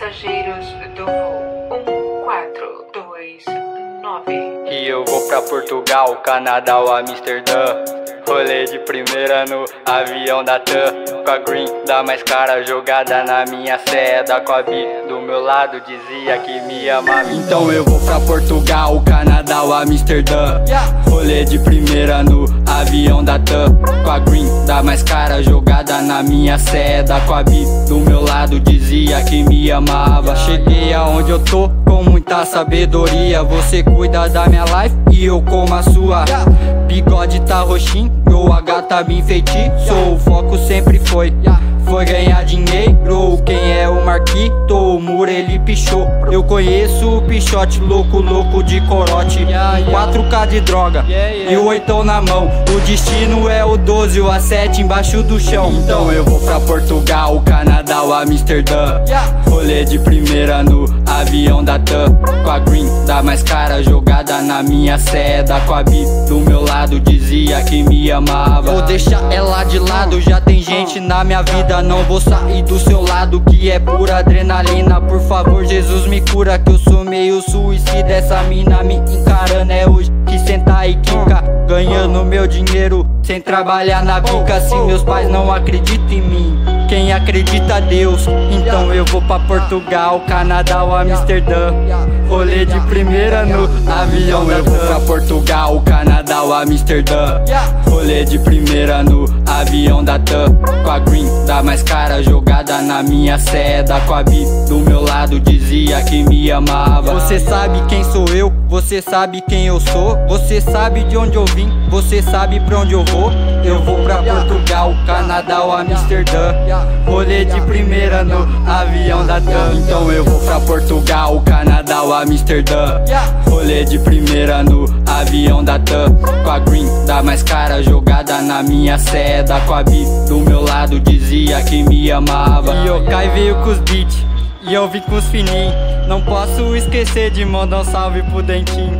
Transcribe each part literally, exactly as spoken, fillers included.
Passageiros do voo um quatro dois nove. E eu vou pra Portugal, Canadá ou Amsterdã. Rolê de primeira no avião da TAM, com a green da mais cara jogada na minha seda, com a B do meu lado dizia que me amava. Então eu vou pra Portugal, Canadá ou Amsterdã. Rolê de primeira no avião da TAM, com a green da mais cara jogada na minha seda, com a B do meu lado dizia que me amava. Cheguei aonde eu tô com muita sabedoria. Você cuida da minha life e eu como a sua. Bigode tá roxinho, meu H tá bem feitiço. O foco sempre foi, foi ganhar dinheiro. Quem é o Marquito? O Muro ele pichou. Eu conheço o pichote, louco, louco de corote. quatro K de droga e o oitão na mão. O destino é o doze, o A sete embaixo do chão. Então eu vou pra Portugal, Canadá ou Amsterdã. Rolê de primeira no avião da TAM, com a green da mais cara jogada na minha seda, com a B do meu lado dizia que me amava. Vou deixar ela de lado, já tem gente na minha vida. Não vou sair do seu lado, que é pura adrenalina. Por favor, Jesus me cura, que eu sou meio suicida. Essa mina me encarando, é hoje que senta e quica, ganhando meu dinheiro sem trabalhar na bica. Se meus pais não acreditam em mim, quem acredita Deus. Então eu vou pra Portugal, Canadá ou Amsterdã. Rolê de primeira no avião da TAM. Eu vou pra Portugal, Canadá ou Amsterdã. Rolê de primeira no avião da TAM, com a green da mais cara jogada na minha seda, com a B do meu lado dizia que me amava. Você sabe quem sou eu, você sabe quem eu sou. Você sabe de onde eu vim, você sabe pra onde eu vou. Eu vou pra Portugal, Canadá ou Amsterdã. Rolê de primeira no avião da TAM. Então eu vou pra Portugal, Canadá ou Amsterdã. Rolê de primeira no avião da TAM, com a green da mais cara jogada na minha seda, com a B do meu lado dizia que me amava. E o Kai veio com os beats e eu vim com os fininhos. Não posso esquecer de mandar um salve pro Dentinho.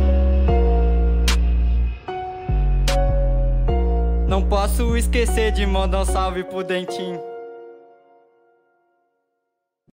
Não posso esquecer de mandar um salve pro Dentinho.